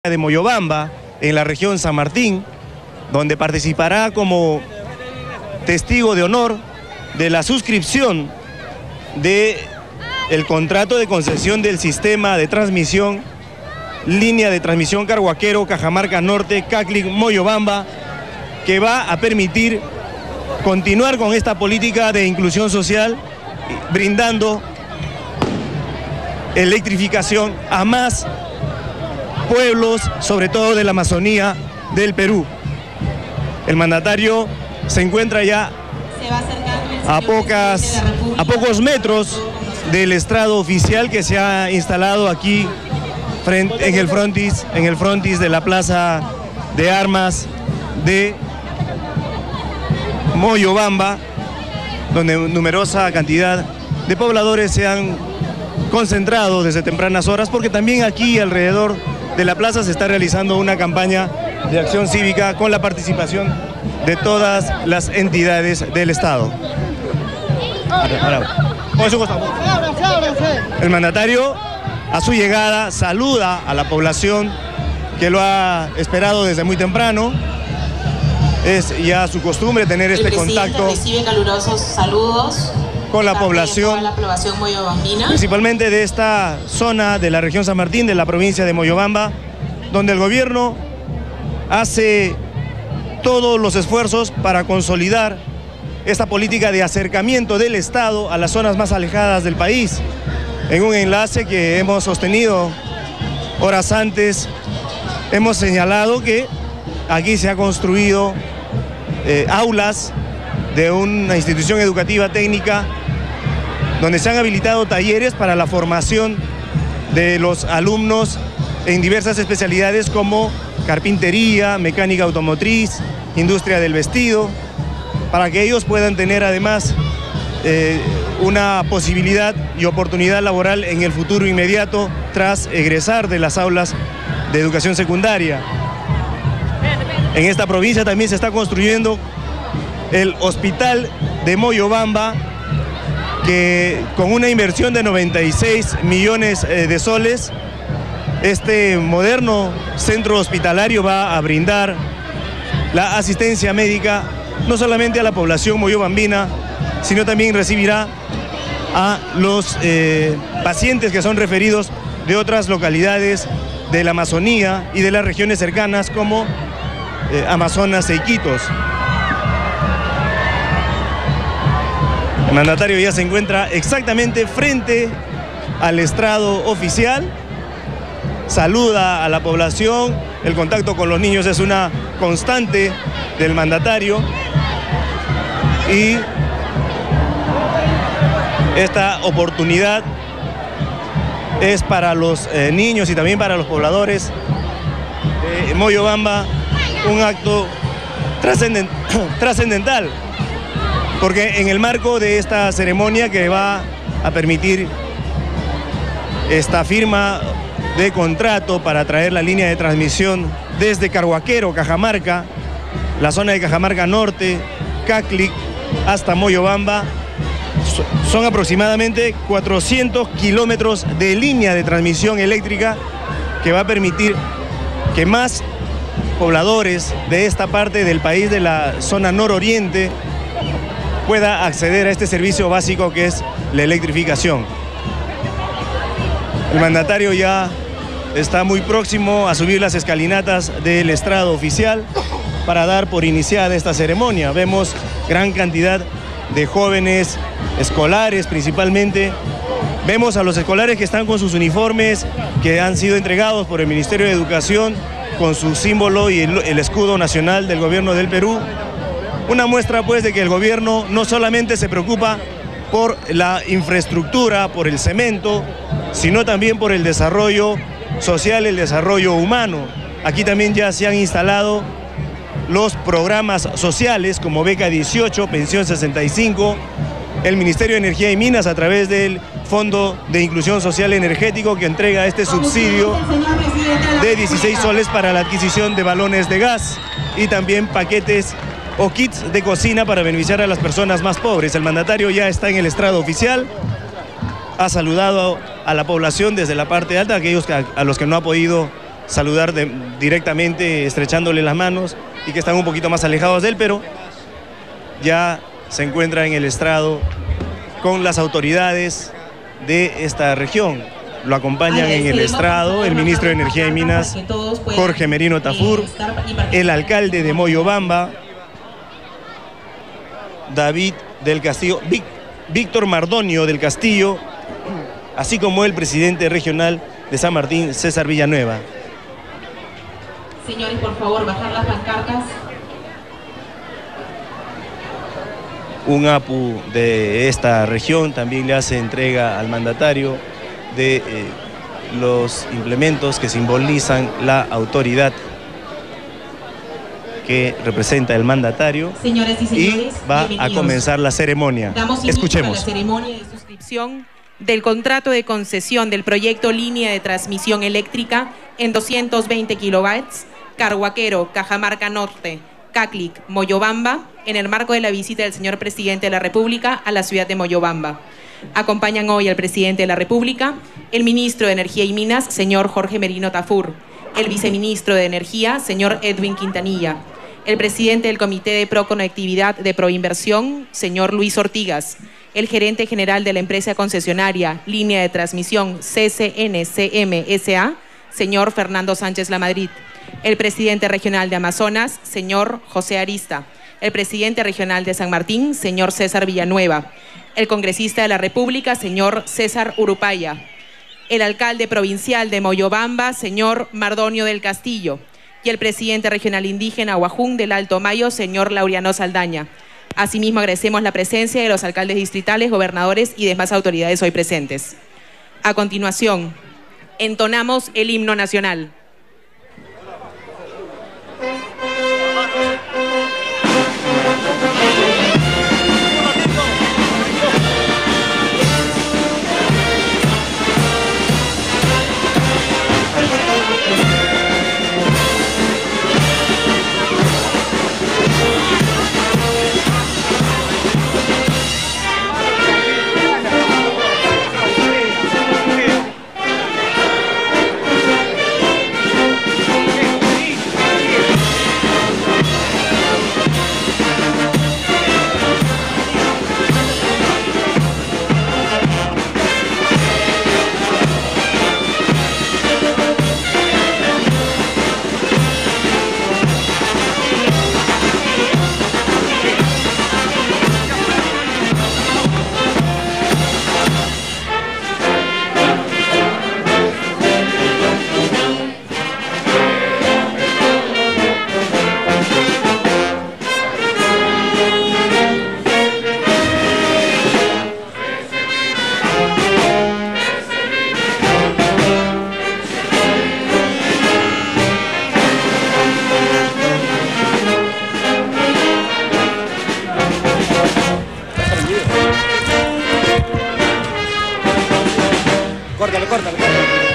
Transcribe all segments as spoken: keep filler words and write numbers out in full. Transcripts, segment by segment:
de Moyobamba, en la región San Martín, donde participará como testigo de honor de la suscripción del contrato de concesión del sistema de transmisión, línea de transmisión Carhuaquero, Cajamarca Norte, Caclic, Moyobamba, que va a permitir continuar con esta política de inclusión social, brindando electrificación a más pueblos, sobre todo de la Amazonía del Perú. El mandatario se encuentra ya a, pocas, a pocos metros del estrado oficial que se ha instalado aquí frente, en, el frontis, en el frontis de la Plaza de Armas de Moyobamba, donde numerosa cantidad de pobladores se han concentrado desde tempranas horas, porque también aquí alrededor de la plaza se está realizando una campaña de acción cívica con la participación de todas las entidades del Estado. El mandatario, a su llegada, saluda a la población que lo ha esperado desde muy temprano. Es ya su costumbre tener este contacto. Recibe calurosos saludos con la población, la población moyobambina, principalmente de esta zona de la región San Martín, de la provincia de Moyobamba, donde el gobierno hace todos los esfuerzos para consolidar esta política de acercamiento del Estado a las zonas más alejadas del país, en un enlace que hemos sostenido horas antes. Hemos señalado que aquí se ha construido eh, aulas de una institución educativa técnica, donde se han habilitado talleres para la formación de los alumnos en diversas especialidades como carpintería, mecánica automotriz, industria del vestido, para que ellos puedan tener además eh, una posibilidad y oportunidad laboral en el futuro inmediato tras egresar de las aulas de educación secundaria. En esta provincia también se está construyendo el hospital de Moyobamba, que con una inversión de noventa y seis millones de soles, este moderno centro hospitalario va a brindar la asistencia médica no solamente a la población moyobambina, sino también recibirá a los eh, pacientes que son referidos de otras localidades de la Amazonía y de las regiones cercanas como eh, Amazonas e Iquitos. El mandatario ya se encuentra exactamente frente al estrado oficial, saluda a la población, el contacto con los niños es una constante del mandatario y esta oportunidad es para los eh, niños y también para los pobladores de Moyobamba un acto trascendent, trascendental. Porque en el marco de esta ceremonia que va a permitir esta firma de contrato para traer la línea de transmisión desde Carhuaquero, Cajamarca, la zona de Cajamarca Norte, Caclic, hasta Moyobamba, son aproximadamente cuatrocientos kilómetros de línea de transmisión eléctrica que va a permitir que más pobladores de esta parte del país, de la zona nororiente, pueda acceder a este servicio básico que es la electrificación. El mandatario ya está muy próximo a subir las escalinatas del estrado oficial para dar por iniciada esta ceremonia. Vemos gran cantidad de jóvenes escolares principalmente. Vemos a los escolares que están con sus uniformes que han sido entregados por el Ministerio de Educación con su símbolo y el, el escudo nacional del gobierno del Perú. Una muestra pues de que el gobierno no solamente se preocupa por la infraestructura, por el cemento, sino también por el desarrollo social, el desarrollo humano. Aquí también ya se han instalado los programas sociales como Beca dieciocho, Pensión sesenta y cinco, el Ministerio de Energía y Minas a través del Fondo de Inclusión Social Energético que entrega este subsidio de dieciséis soles para la adquisición de balones de gas y también paquetes o kits de cocina para beneficiar a las personas más pobres. El mandatario ya está en el estrado oficial, ha saludado a la población desde la parte alta, aquellos que, a los que no ha podido saludar de, directamente, estrechándole las manos, y que están un poquito más alejados de él, pero ya se encuentra en el estrado con las autoridades de esta región. Lo acompañan en el estrado el ministro de Energía y Minas, Jorge Merino Tafur, el alcalde de Moyobamba, David del Castillo, Víctor Mardonio del Castillo, así como el presidente regional de San Martín, César Villanueva. Señores, por favor, bajar las pancartas. Un A P U de esta región también le hace entrega al mandatario de eh, los implementos que simbolizan la autoridad que representa el mandatario. Señores y señores, y va a comenzar la ceremonia. Damos Escuchemos. A la ceremonia de suscripción del contrato de concesión del proyecto Línea de Transmisión Eléctrica en doscientos veinte kilovoltios, Carhuaquero, Cajamarca Norte, Caclic, Moyobamba, en el marco de la visita del señor presidente de la República a la ciudad de Moyobamba. Acompañan hoy al presidente de la República, el ministro de Energía y Minas, señor Jorge Merino Tafur, el viceministro de Energía, señor Edwin Quintanilla, el presidente del Comité de Proconectividad de Proinversión, señor Luis Ortigas, el gerente general de la empresa concesionaria Línea de Transmisión C C N C M S A, señor Fernando Sánchez Lamadrid, el presidente regional de Amazonas, señor José Arista, el presidente regional de San Martín, señor César Villanueva, el congresista de la República, señor César Urupaya, el alcalde provincial de Moyobamba, señor Mardonio del Castillo, y el presidente regional indígena Huajún del Alto Mayo, señor Laureano Saldaña. Asimismo, agradecemos la presencia de los alcaldes distritales, gobernadores y demás autoridades hoy presentes. A continuación, entonamos el himno nacional. Córtalo, córtalo, córtalo.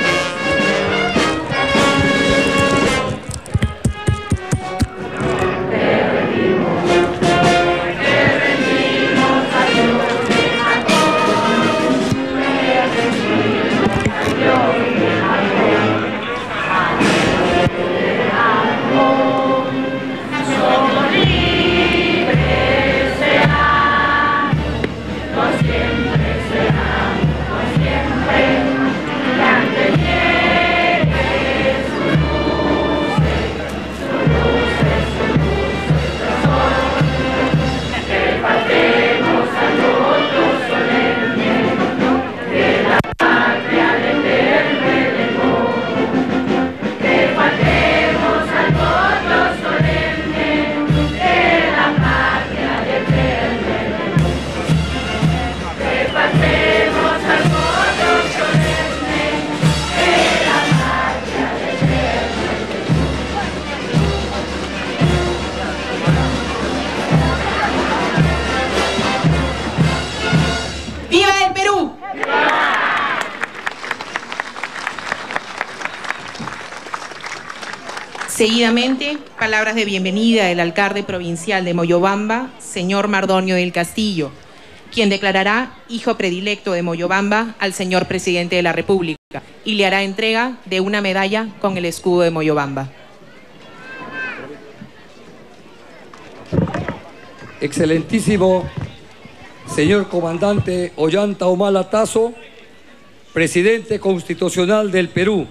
Seguidamente, palabras de bienvenida del alcalde provincial de Moyobamba, señor Mardonio del Castillo, quien declarará hijo predilecto de Moyobamba al señor presidente de la República. y le hará entrega de una medalla con el escudo de Moyobamba. Excelentísimo señor comandante Ollanta Humala Tazo, presidente constitucional del Perú.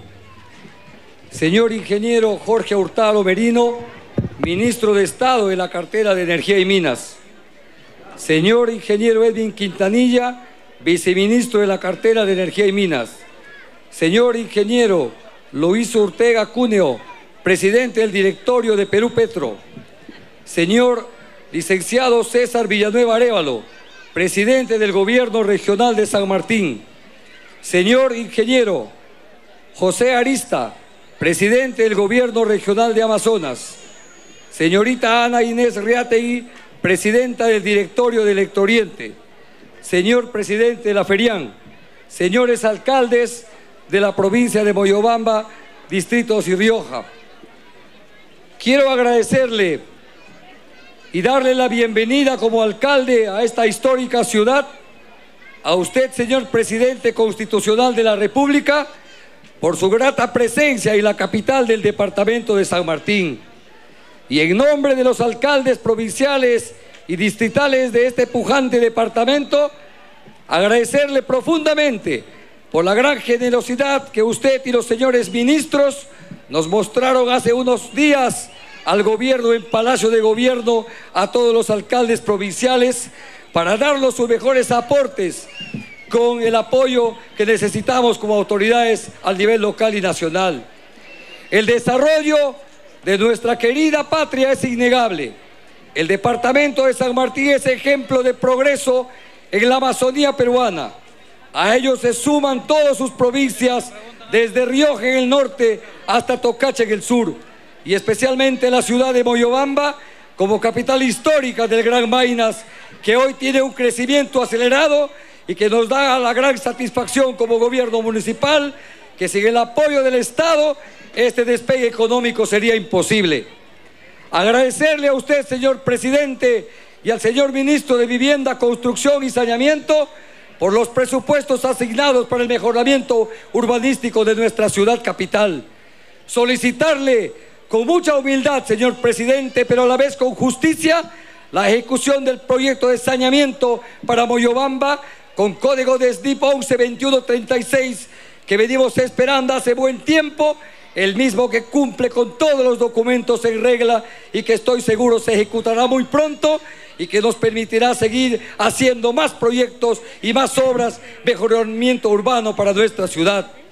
Señor ingeniero Jorge Hurtado Merino, ministro de Estado de la cartera de Energía y Minas. Señor ingeniero Edwin Quintanilla, viceministro de la cartera de Energía y Minas. Señor ingeniero Luis Ortega Cuneo, presidente del directorio de Perú Petro. Señor licenciado César Villanueva Arévalo, presidente del Gobierno Regional de San Martín. Señor ingeniero José Arista, presidente del Gobierno Regional de Amazonas. Señorita Ana Inés Riategui, presidenta del directorio de Electrooriente. Señor presidente de la FERIAN, señores alcaldes de la provincia de Moyobamba, distritos y Rioja. Quiero agradecerle y darle la bienvenida como alcalde a esta histórica ciudad, a usted, señor presidente constitucional de la República, por su grata presencia en la capital del departamento de San Martín. Y en nombre de los alcaldes provinciales y distritales de este pujante departamento, agradecerle profundamente por la gran generosidad que usted y los señores ministros nos mostraron hace unos días al gobierno en Palacio de Gobierno, a todos los alcaldes provinciales, para darnos sus mejores aportes con el apoyo que necesitamos como autoridades al nivel local y nacional. El desarrollo de nuestra querida patria es innegable. El departamento de San Martín es ejemplo de progreso en la Amazonía peruana. A ellos se suman todas sus provincias, desde Rioja en el norte hasta Tocache en el sur, y especialmente la ciudad de Moyobamba como capital histórica del Gran Maynas, que hoy tiene un crecimiento acelerado y que nos da la gran satisfacción como gobierno municipal que sin el apoyo del Estado este despegue económico sería imposible. Agradecerle a usted, señor presidente, y al señor ministro de Vivienda, Construcción y Saneamiento por los presupuestos asignados para el mejoramiento urbanístico de nuestra ciudad capital. Solicitarle con mucha humildad, señor presidente, pero a la vez con justicia, la ejecución del proyecto de saneamiento para Moyobamba con código de S D I P once veintiuno treinta y seis, que venimos esperando hace buen tiempo, el mismo que cumple con todos los documentos en regla y que estoy seguro se ejecutará muy pronto y que nos permitirá seguir haciendo más proyectos y más obras de mejoramiento urbano para nuestra ciudad.